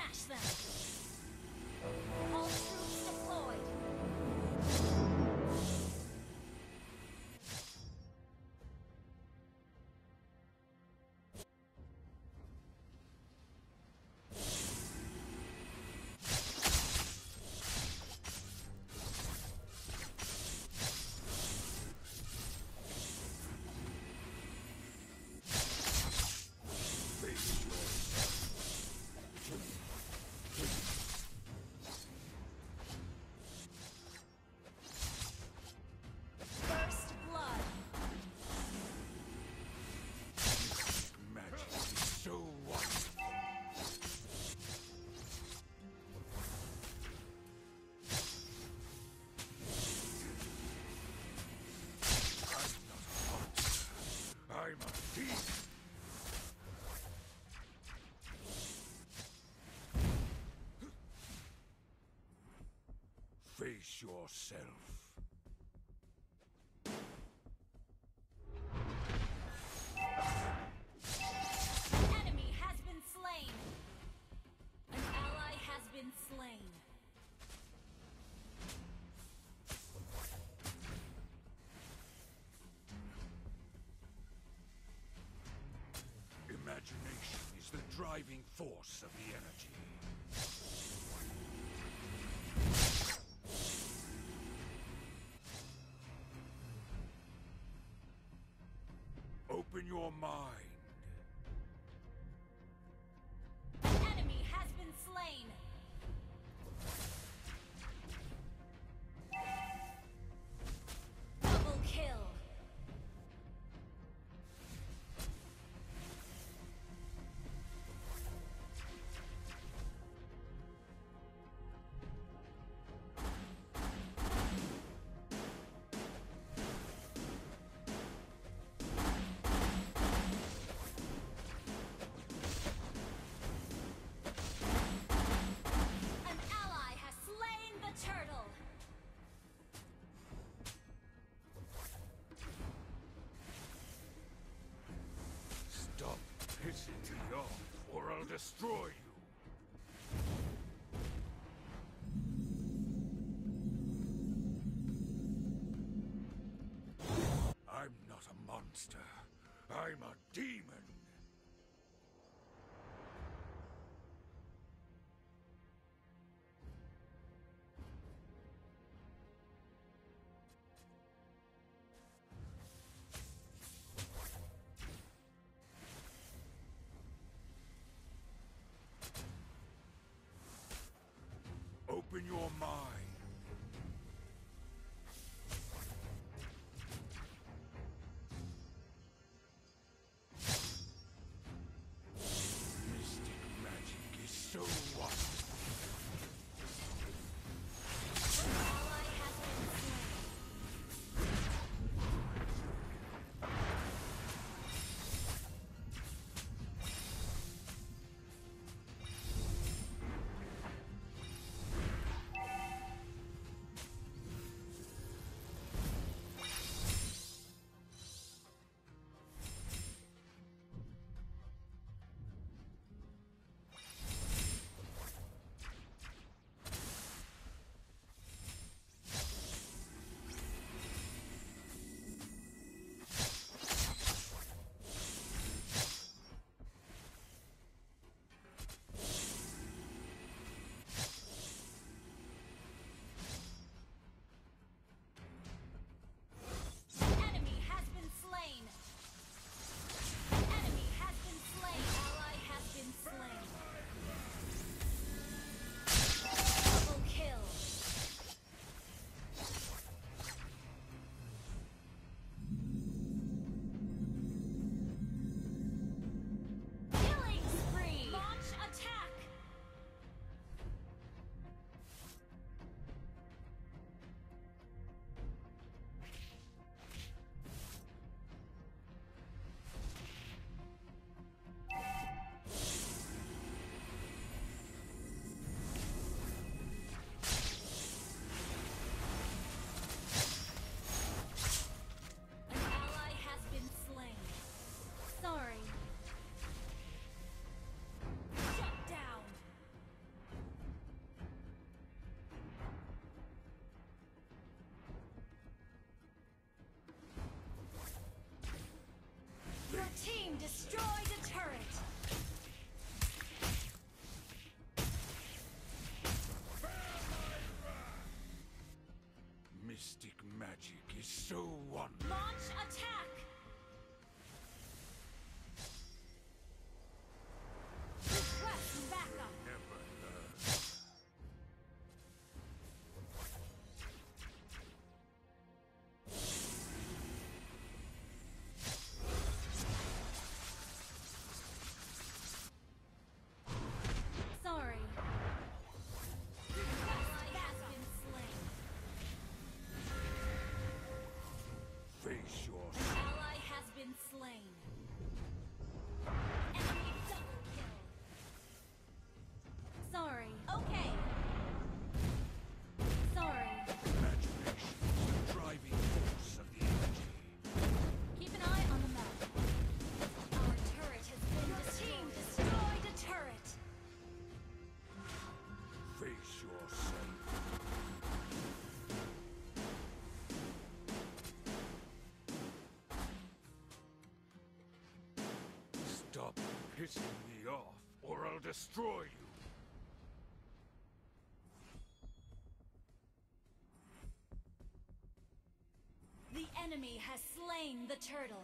Smash them! All troops deployed! First blood! Magic is so wonderful. I'm a demon. Face yourself. Enemy has been slain! An ally has been slain. Imagination is the driving force of the energy. Open your mind. An enemy has been slain! Double kill! An ally has slain the turtle! Stop pissing me off, or I'll destroy you. I'm not a monster. I'm a demon. Open your mind. you're safe. Stop pissing me off, or I'll destroy you. The enemy has slain the turtle.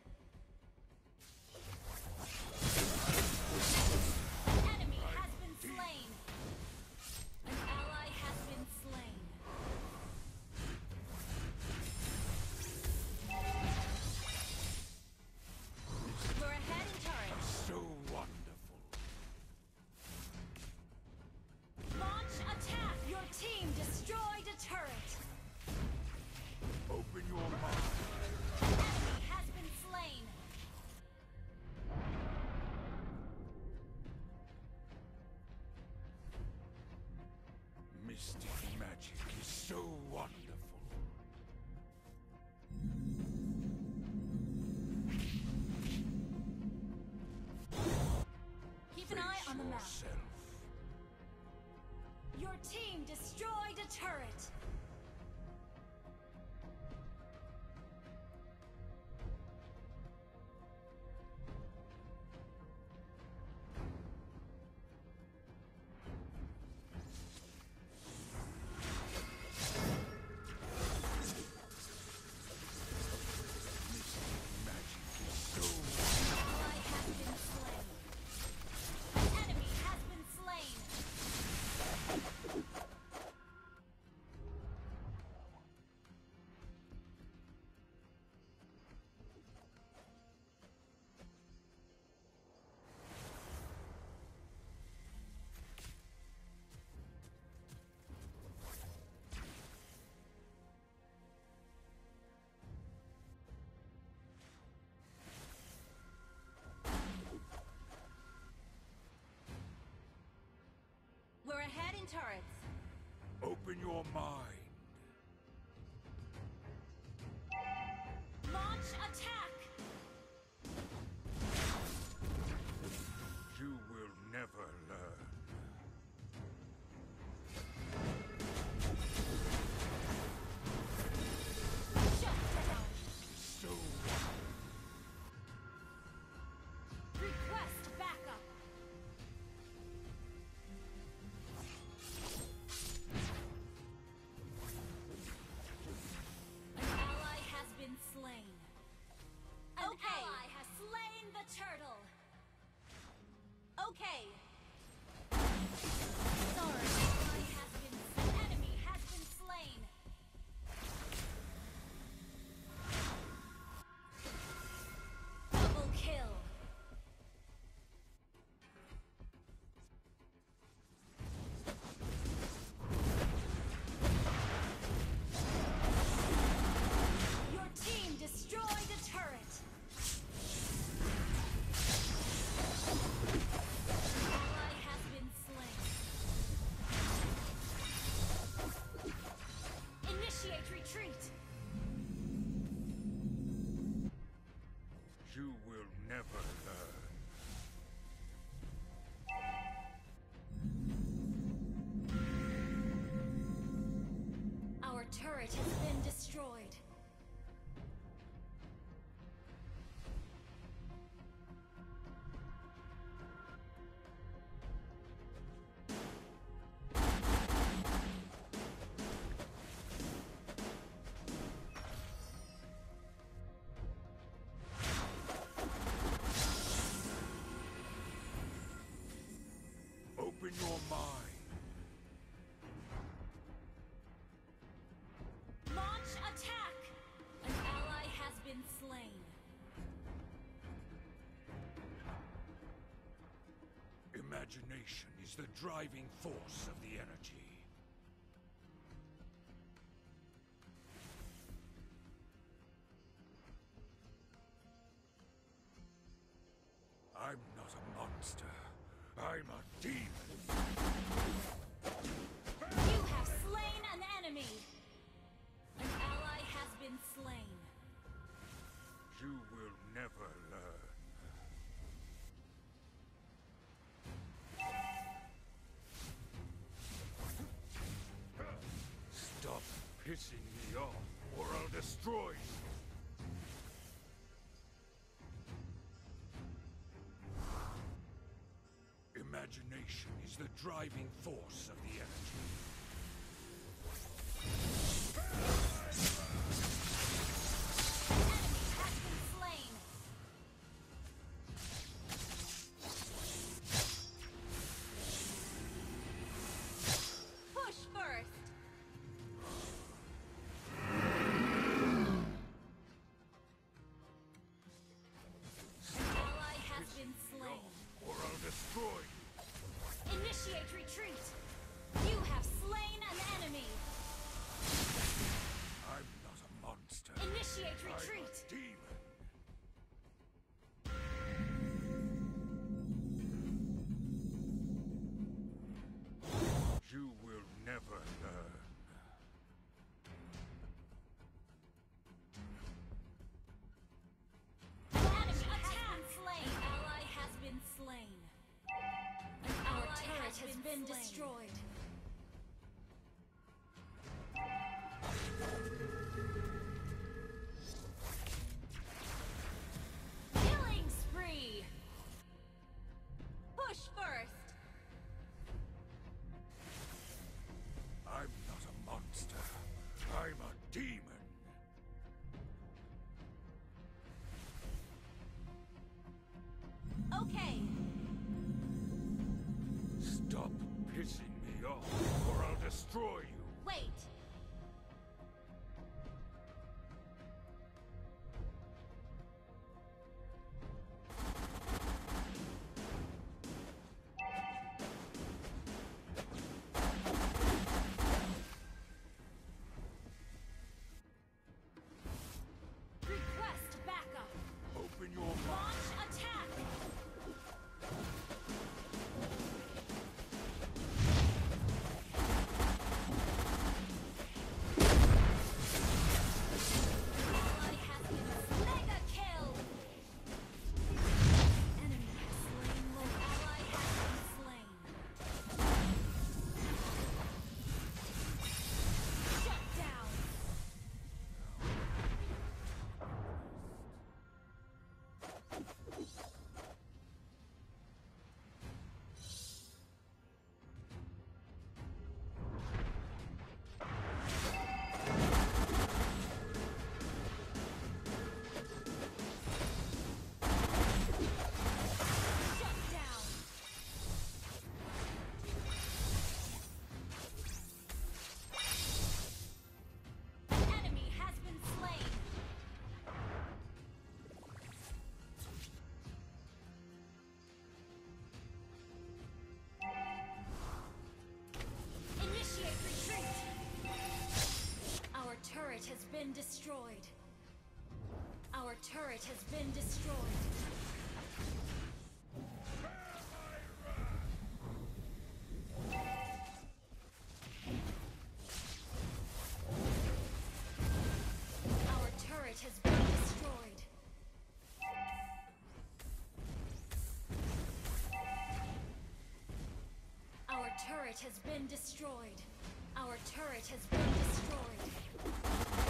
An enemy has been slain. An ally has been slain. We're ahead in turret. So wonderful. Launch attack! Your team destroyed a turret. Open your mind. Enemy has been slain. Mystic magic is so wonderful. Keep an eye on the map. Yourself. Your team destroyed a turret. Ally has been slain. Enemy has been slain. We're ahead in turrets. Open your mind. Launch attack! You will never learn. Shut down! So Request backup! An ally has been slain. An ally has slain the turtle. Okay. Sorry. Ally has been enemy has been slain. Double kill. Your team destroyed a turret. Ally has been slain. Initiate retreat. you will never learn. Our turret has been destroyed. Open your mind. Launch attack! An ally has been slain. Imagination is the driving force of the energy. I'm not a monster. I'm a demon. You have slain an enemy. An ally has been slain. You will never learn. imagination is the driving force of the energy. Enemy has been slain. Push first. An ally has been slain. Or I'll destroy you. Initiate retreat. You have slain an enemy. I'm not a monster. Initiate I'm retreat. a demon. You will never learn. Enemy has been slain. An ally has been slain. Our turret has been destroyed. Killing spree. Push first. I'm not a monster. I'm a demon. Okay. Stop pissing me off, or I'll destroy you. Wait. Request backup. Open your mind. Launch attack. Ally has been mega kill. Enemy has slain Lord. Ally has been slain. Shut down. Shut down. Enemy has been slain. Initiate retreat. Our turret has been destroyed. Our turret has been destroyed. Our turret has been destroyed. Our turret has been destroyed. Our turret has been destroyed.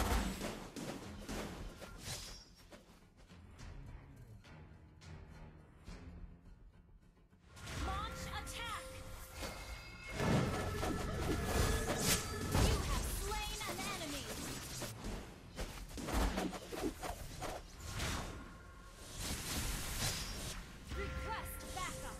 Launch attack! You have slain an enemy! Request backup!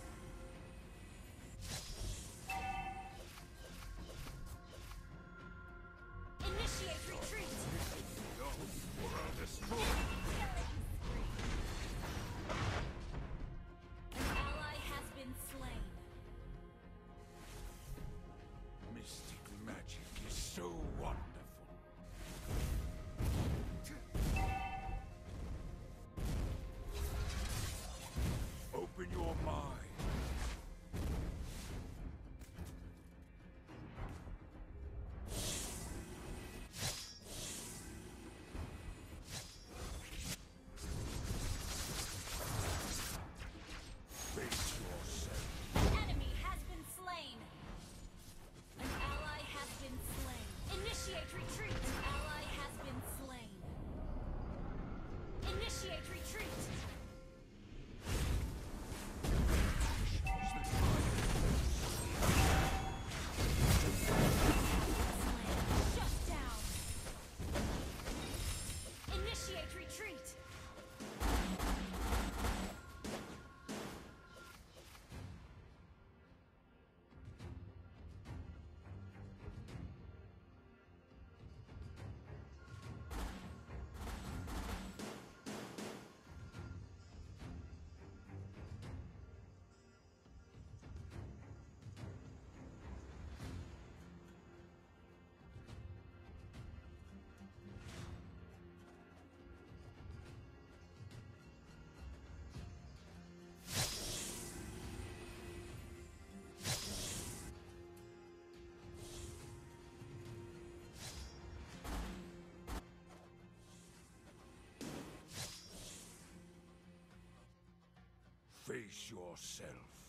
Face yourself.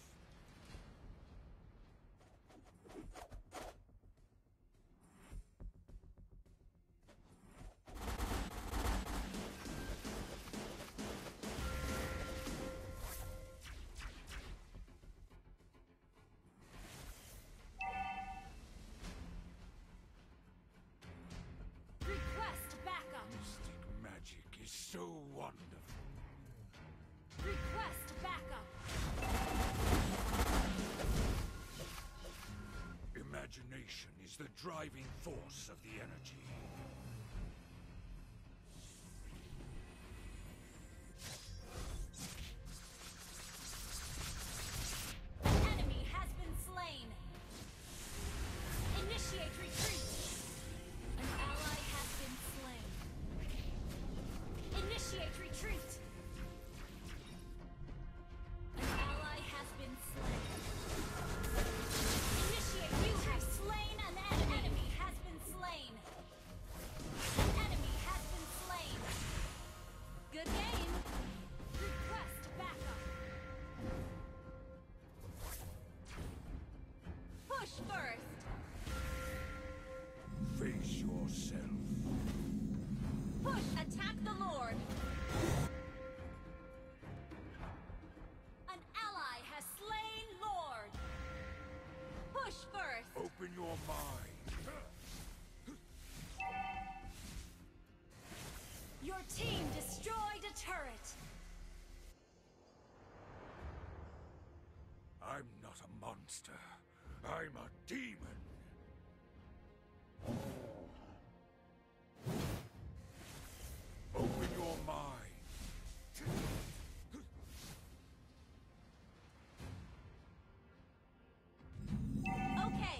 Request backup. Mystic magic is so wonderful. Request backup. Imagination is the driving force of the energy. An enemy has been slain. Initiate retreat. An ally has been slain. Initiate retreat. An ally has been slain. Initiate. You have slain an enemy. An enemy has been slain. An enemy has been slain. Good game. Request backup. Push first. Face yourself. Push. Attack the Lord. An ally has slain Lord. Push first. Open your mind. Your team destroyed a turret. I'm not a monster. I'm a demon. Open your mind. Okay.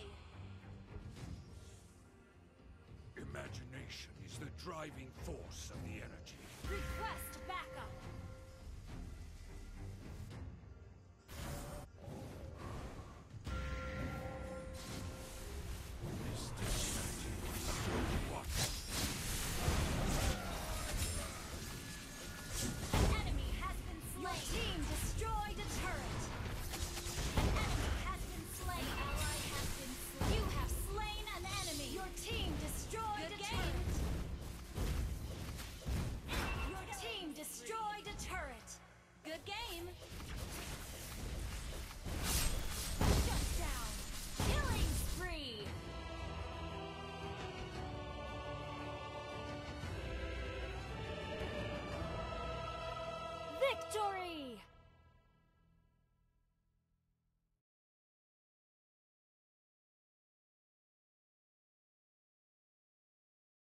Imagination is the driving force of the energy. Request backup.